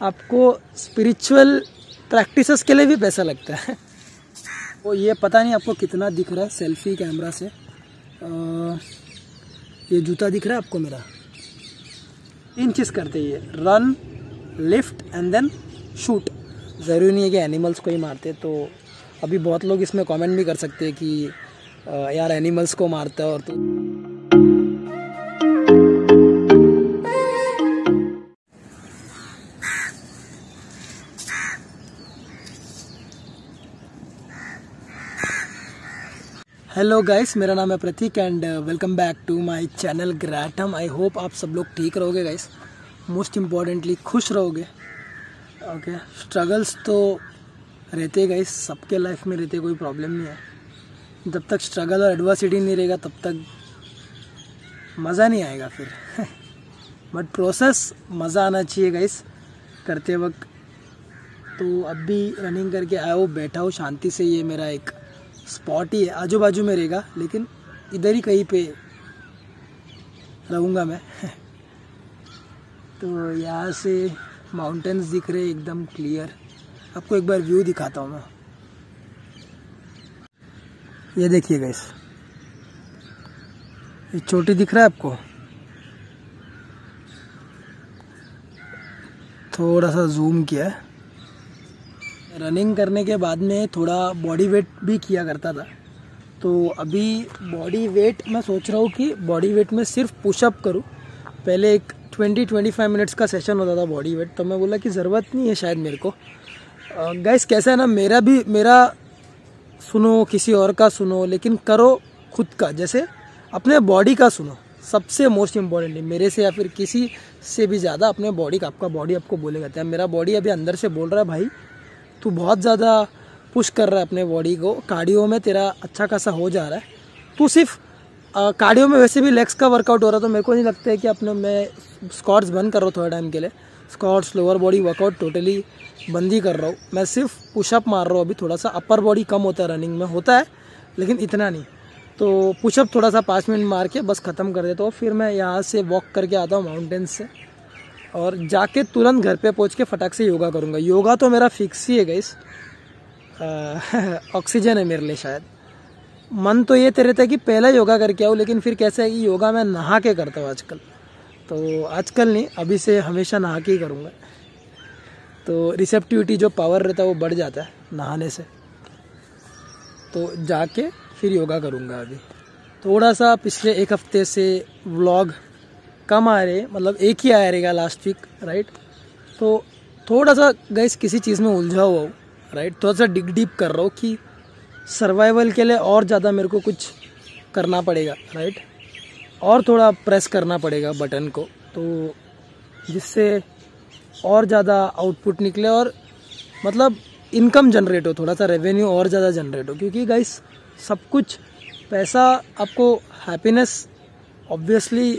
आपको spiritual practices के लिए भी पैसा लगता है। वो ये पता नहीं आपको कितना दिख रहा है सेल्फी कैमरा से। ये जूता दिख रहा है आपको मेरा। 3 चीज़ करते हैं ये, run, lift and then shoot. ज़रूरी नहीं है कि एनिमल्स को ही मारते। तो अभी बहुत लोग इसमें कमेंट भी कर सकते हैं कि यार एनिमल्स को मारता है और तो हेलो गाइस, मेरा नाम है Prateek and welcome back to my channel ग्रैटम। आई होप आप सब लोग ठीक रहोगे गाइस, मोस्ट इम्पॉर्टेंटली खुश रहोगे। ओके, स्ट्रगल्स तो रहते गाइस, सबके लाइफ में रहते, कोई प्रॉब्लम नहीं है। जब तक स्ट्रगल और एडवर्सिटी नहीं रहेगा तब तक मज़ा नहीं आएगा फिर बट प्रोसेस मज़ा आना चाहिए गाइस करते वक्त। तो अब भी रनिंग करके आया हूँ, बैठा हूँ शांति से। ये मेरा एक स्पॉट ही है, आजू बाजू में रहेगा लेकिन इधर ही कहीं पे रहूँगा मैं तो यहाँ से माउंटेन्स दिख रहे एकदम क्लियर। आपको एक बार व्यू दिखाता हूँ मैं। ये देखिए गाइस, ये चोटी दिख रहा है आपको, थोड़ा सा जूम किया है। रनिंग करने के बाद में थोड़ा बॉडी वेट भी किया करता था, तो अभी बॉडी वेट मैं सोच रहा हूँ कि बॉडी वेट में सिर्फ पुशअप करूँ। पहले एक 20-25 मिनट्स का सेशन होता था बॉडी वेट, तो मैं बोला कि ज़रूरत नहीं है शायद मेरे को। गाइस कैसा है ना, मेरा सुनो, किसी और का सुनो, लेकिन करो खुद का। जैसे अपने बॉडी का सुनो, सबसे मोस्ट इम्पॉर्टेंट है। मेरे से या फिर किसी से भी ज़्यादा अपने बॉडी का, आपका बॉडी आपको बोलेगा। क्या मेरा बॉडी अभी अंदर से बोल रहा है, भाई तू बहुत ज़्यादा पुश कर रहा है अपने बॉडी को, कार्डियो में तेरा अच्छा खासा हो जा रहा है। तू सिर्फ कार्डियो में वैसे भी लेग्स का वर्कआउट हो रहा है, तो मेरे को नहीं लगता है कि अपने मैं स्क्वाट्स बंद कर रहा हूँ थोड़ा टाइम के लिए। Squats, lower body workout totally बंद ही कर रहा हूँ। मैं सिर्फ पुशअप मार रहा हूँ अभी। थोड़ा सा अपर बॉडी कम होता है रनिंग में, होता है लेकिन इतना नहीं। तो पुशअप थोड़ा सा 5 मिनट मार के बस ख़त्म कर देता हूँ। फिर मैं यहाँ से वॉक करके आता हूँ माउंटेन्स से, और जाके तुरंत घर पे पहुँच के फटाक से योगा करूँगा। योगा तो मेरा फिक्स ही है गाइस, ऑक्सीजन है मेरे लिए शायद। मन तो ये रहता है कि पहला योगा करके आओ, लेकिन फिर कैसा है कि योगा मैं नहा के करता हूँ आजकल। तो आजकल नहीं, अभी से हमेशा नहा के ही करूँगा। तो रिसेप्टिविटी जो पावर रहता है वो बढ़ जाता है नहाने से। तो जाके फिर योगा करूँगा। अभी थोड़ा सा पिछले 1 हफ्ते से व्लॉग कम आ रहे, मतलब एक ही आया रहेगा लास्ट वीक, राइट। तो थोड़ा सा गाइस किसी चीज़ में उलझा हुआ हूँ, राइट। थोड़ा सा डिग डीप कर रहा हूँ कि सर्वाइवल के लिए और ज़्यादा मेरे को कुछ करना पड़ेगा, राइट। और थोड़ा प्रेस करना पड़ेगा बटन को, तो जिससे और ज़्यादा आउटपुट निकले और मतलब इनकम जनरेट हो, थोड़ा सा रेवेन्यू और ज़्यादा जनरेट हो। क्योंकि गाइस सब कुछ, पैसा आपको हैप्पीनेस ऑब्वियसली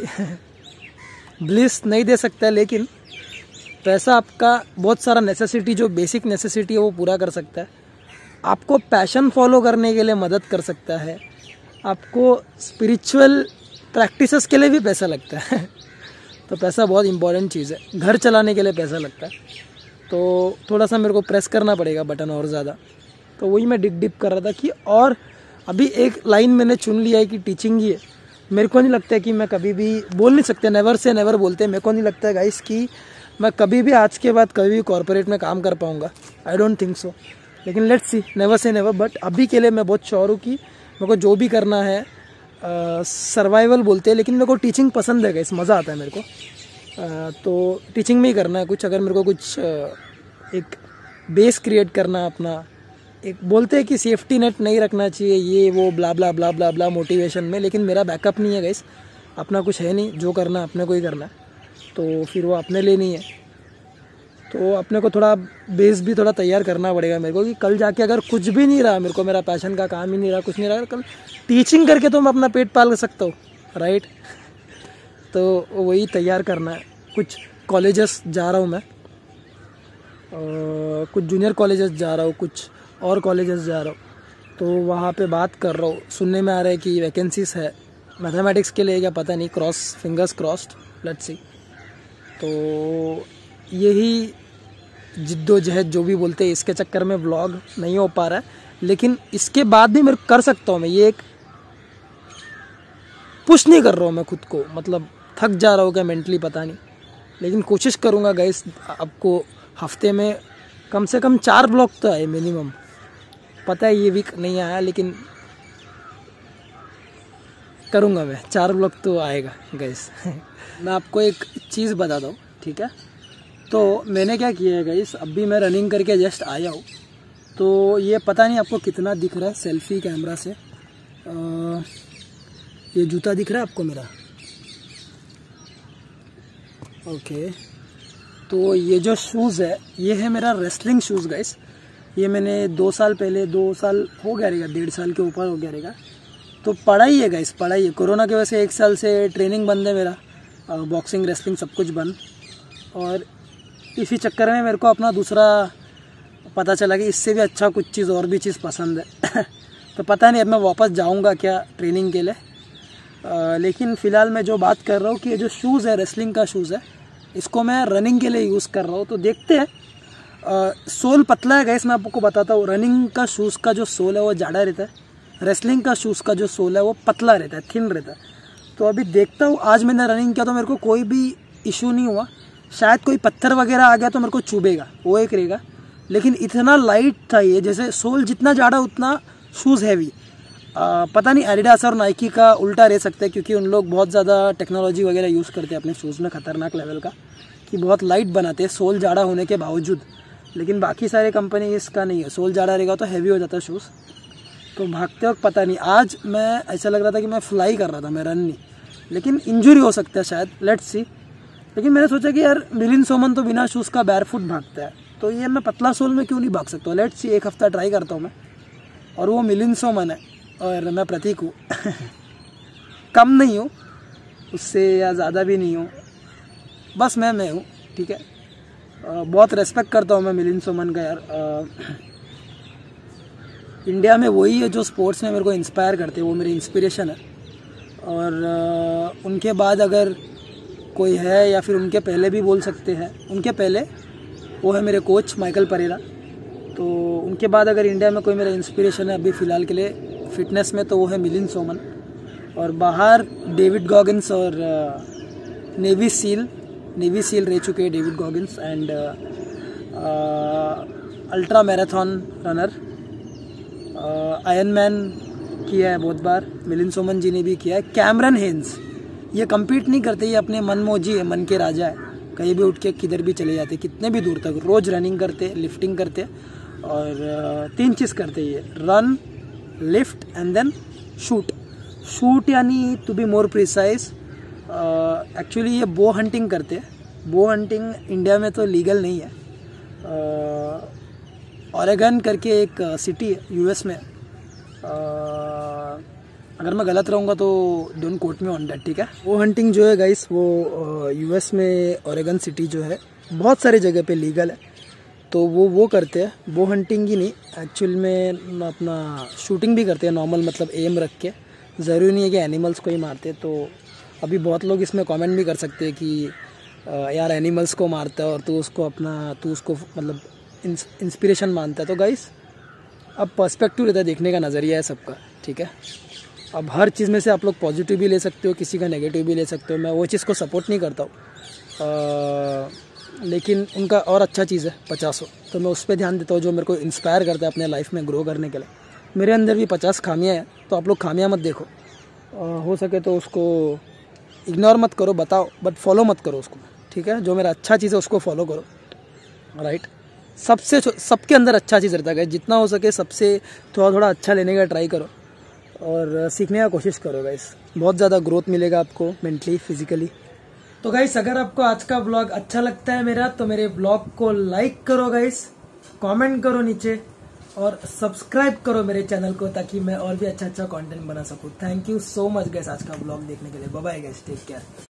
ब्लिस नहीं दे सकता है, लेकिन पैसा आपका बहुत सारा नेसेसिटी, जो बेसिक नेसेसिटी है वो पूरा कर सकता है। आपको पैशन फॉलो करने के लिए मदद कर सकता है। आपको स्पिरिचुअल प्रैक्टिसेस के लिए भी पैसा लगता है तो पैसा बहुत इंपॉर्टेंट चीज़ है। घर चलाने के लिए पैसा लगता है, तो थोड़ा सा मेरे को प्रेस करना पड़ेगा बटन और ज़्यादा। तो वही मैं डिग डिप कर रहा था कि, और अभी एक लाइन मैंने चुन लिया है कि टीचिंग ही है। मेरे को नहीं लगता है कि मैं कभी भी, बोल नहीं सकते, नेवर से नेवर बोलते हैं। मेरे को नहीं लगता है गाइस कि मैं कभी भी आज के बाद कभी भी कॉर्पोरेट में काम कर पाऊँगा। आई डोंट थिंक सो, लेकिन let's see, never say never. But अभी के लिए मैं बहुत श्योर हूँ कि मेरे को जो भी करना है, सर्वाइवल बोलते हैं, लेकिन मेरे को टीचिंग पसंद है गाइस, मज़ा आता है मेरे को। तो टीचिंग में ही करना है कुछ। अगर मेरे को कुछ एक बेस क्रिएट करना है अपना, एक बोलते हैं कि सेफ्टी नेट नहीं रखना चाहिए, ये वो ब्ला ब्ला ब्ला ब्ला ब्ला मोटिवेशन में, लेकिन मेरा बैकअप नहीं है गाइस, अपना कुछ है नहीं। जो करना है अपने को ही करना है, तो फिर वो अपने लिए नहीं है। तो अपने को थोड़ा बेस भी थोड़ा तैयार करना पड़ेगा मेरे को, कि कल जाके अगर कुछ भी नहीं रहा मेरे को, मेरा पैशन का काम ही नहीं रहा, कुछ नहीं रहा, कल टीचिंग करके तो मैं अपना पेट पाल सकता हूँ, राइट। तो वही तैयार करना है। कुछ कॉलेजेस जा रहा हूँ मैं, कुछ जूनियर कॉलेजेस जा रहा हूँ, कुछ और कॉलेजेस जा रहा हूँ। तो वहाँ पे बात कर रहा हूँ, सुनने में आ रहा है कि वैकेंसीज है मैथमेटिक्स के लिए, क्या पता नहीं, फिंगर्स क्रॉस्ड, लेट्स सी। तो यही जिद्दोजहद जो भी बोलते हैं, इसके चक्कर में व्लॉग नहीं हो पा रहा है, लेकिन इसके बाद भी मैं कर सकता हूँ। मैं ये एक पुश नहीं कर रहा हूँ मैं खुद को, मतलब थक जा रहा हूँ क्या मेंटली पता नहीं, लेकिन कोशिश करूँगा गाइस। आपको हफ्ते में कम से कम 4 ब्लॉग तो आए मिनिमम। पता है ये वीक नहीं आया, लेकिन करूँगा मैं, 4 ब्लॉग तो आएगा गाइस। मैं आपको एक चीज़ बताता हूँ, ठीक है। तो मैंने क्या किया है गाइस, अभी मैं रनिंग करके जस्ट आया हूँ, तो ये पता नहीं आपको कितना दिख रहा है सेल्फी कैमरा से। ये जूता दिख रहा है आपको मेरा? ओके, तो ये जो शूज़ है ये है मेरा रेसलिंग शूज़ गाइस। ये मैंने 2 साल पहले, 2 साल हो गया रहेगा, 1.5 साल के ऊपर हो गया रहेगा। तो पढ़ाई है गाइस, पढ़ाई है। कोरोना की वजह से 1 साल से ट्रेनिंग बंद है मेरा, बॉक्सिंग रेसलिंग सब कुछ बंद। और इसी चक्कर में मेरे को अपना दूसरा पता चला कि इससे भी अच्छा कुछ चीज़ और भी चीज़ पसंद है। तो पता नहीं अब मैं वापस जाऊंगा क्या ट्रेनिंग के लिए। लेकिन फ़िलहाल मैं जो बात कर रहा हूँ कि ये जो शूज़ है, रेसलिंग का शूज़ है, इसको मैं रनिंग के लिए यूज़ कर रहा हूँ। तो देखते हैं। सोल पतला है गाइस, मैं आपको बताता हूँ। रनिंग का शूज़ का जो सोल है वो ज़्यादा रहता है, रेसलिंग का शूज़ का जो सोल है वो पतला रहता है, थिन रहता है। तो अभी देखता हूँ। आज मैंने रनिंग किया तो मेरे को कोई भी इशू नहीं हुआ। शायद कोई पत्थर वगैरह आ गया तो मेरे को चुभेगा, वो एक रहेगा। लेकिन इतना लाइट था ये, जैसे सोल जितना ज़्यादा उतना शूज़ हैवी। पता नहीं एडिडास और नाइकी का उल्टा रह सकता है, क्योंकि उन लोग बहुत ज़्यादा टेक्नोलॉजी वगैरह यूज़ करते हैं अपने शूज़ में, ख़तरनाक लेवल का, कि बहुत लाइट बनाते हैं सोल ज़्यादा होने के बावजूद। लेकिन बाकी सारे कंपनी इसका नहीं है, सोल ज़्यादा रहेगा तो हैवी हो जाता है शूज़। तो भागते वक्त पता नहीं, आज मैं ऐसा लग रहा था कि मैं फ्लाई कर रहा था, मैं रन नहीं, लेकिन इंजरी हो सकता है शायद, लेट्स सी। लेकिन मैंने सोचा कि यार मिलिंद सोमन तो बिना शूज़ का बैरफुट भागता है, तो ये मैं पतला सोल में क्यों नहीं भाग सकता। लेट्स सी, 1 हफ्ता ट्राई करता हूँ मैं। और वो मिलिंद सोमन है और मैं प्रतीक हूँ। कम नहीं हूँ उससे या ज़्यादा भी नहीं हूँ, बस मैं हूँ, ठीक है। बहुत रेस्पेक्ट करता हूँ मैं मिलिंद सोमन का यार। इंडिया में वही है जो स्पोर्ट्स में मेरे को इंस्पायर करते हैं, वो मेरे इंस्पिरेशन है। और उनके बाद अगर कोई है, या फिर उनके पहले भी बोल सकते हैं, उनके पहले वो है मेरे कोच माइकल परेरा। तो उनके बाद अगर इंडिया में कोई मेरा इंस्पिरेशन है अभी फ़िलहाल के लिए फ़िटनेस में, तो वो है मिलिंद सोमन। और बाहर डेविड गॉगिन्स और नेवी सील रह चुके हैं David Goggins, and ultra marathon runner, iron man किया है बहुत बार, मिलिंद सोमन जी ने भी किया है। कैमरन हेंस, ये कम्पीट नहीं करते, ये अपने मन मौजी है, मन के राजा है, कहीं भी उठ के किधर भी चले जाते, कितने भी दूर तक। रोज़ रनिंग करते, लिफ्टिंग करते, और 3 चीज़ करते ये, run, lift and then shoot यानी to be more precise. Actually ये बो हंटिंग करते हैं। बो हंटिंग इंडिया में तो लीगल नहीं है। ओरेगन करके एक सिटी है यूएस में, अगर मैं गलत रहूँगा तो don't quote me on that, ठीक है। वो हंटिंग जो है गाइस, वो यूएस में ओरेगन सिटी जो है, बहुत सारी जगह पे लीगल है, तो वो करते हैं। वो हंटिंग ही नहीं, एक्चुअल में अपना शूटिंग भी करते हैं नॉर्मल, मतलब एम रख के। ज़रूरी नहीं है कि एनिमल्स को ही मारते। तो अभी बहुत लोग इसमें कमेंट भी कर सकते हैं कि यार एनिमल्स को मारता है और तू उसको मतलब इंस्पिरेशन मानता है। तो गाइस, अब पर्सपेक्टिव रहता है, देखने का नज़रिया है सबका, ठीक है। अब हर चीज़ में से आप लोग पॉजिटिव भी ले सकते हो, किसी का नेगेटिव भी ले सकते हो। मैं वो चीज़ को सपोर्ट नहीं करता हूँ, लेकिन उनका और अच्छा चीज़ है 50, तो मैं उस पर ध्यान देता हूँ जो मेरे को इंस्पायर करता है अपने लाइफ में ग्रो करने के लिए। मेरे अंदर भी 50 खामियाँ हैं, तो आप लोग खामियाँ मत देखो, हो सके तो उसको इग्नोर मत करो, बताओ, बट फॉलो मत करो उसको, ठीक है। जो मेरा अच्छा चीज़ है उसको फॉलो करो, राइट। सबके अंदर अच्छा चीज़ रहता है, जितना हो सके सबसे थोड़ा अच्छा लेने का ट्राई करो और सीखने का कोशिश करो गाइस। बहुत ज़्यादा ग्रोथ मिलेगा आपको मेंटली, फिजिकली। तो गाइस, अगर आपको आज का व्लॉग अच्छा लगता है मेरा, तो मेरे व्लॉग को लाइक करो गाइस, कमेंट करो नीचे, और सब्सक्राइब करो मेरे चैनल को, ताकि मैं और भी अच्छा कंटेंट बना सकूं। Thank you so much guys आज का व्लॉग देखने के लिए। Bye bye guys, take care.